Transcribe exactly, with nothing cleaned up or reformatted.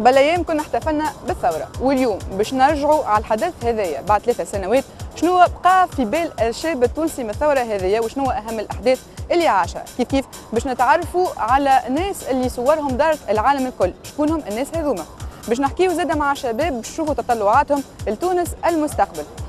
قبل ايام كنا احتفلنا بالثوره، واليوم باش نرجعوا على الحدث هذايا بعد ثلاثة سنوات. شنو بقى في بال الشاب التونسي من الثوره هذيا، وشنو اهم الاحداث اللي عاشها؟ كيف كيف باش نتعرفوا على ناس اللي صورهم دارت العالم الكل. شكونهم الناس هذوما؟ باش نحكيو زاده مع شباب باش نشوفوا تطلعاتهم لتونس المستقبل.